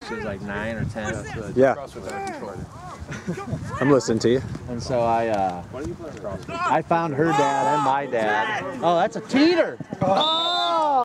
She was like 9 or 10. Yeah. I'm listening to you. And so I found her dad and my dad. Oh, that's a teeter. Oh!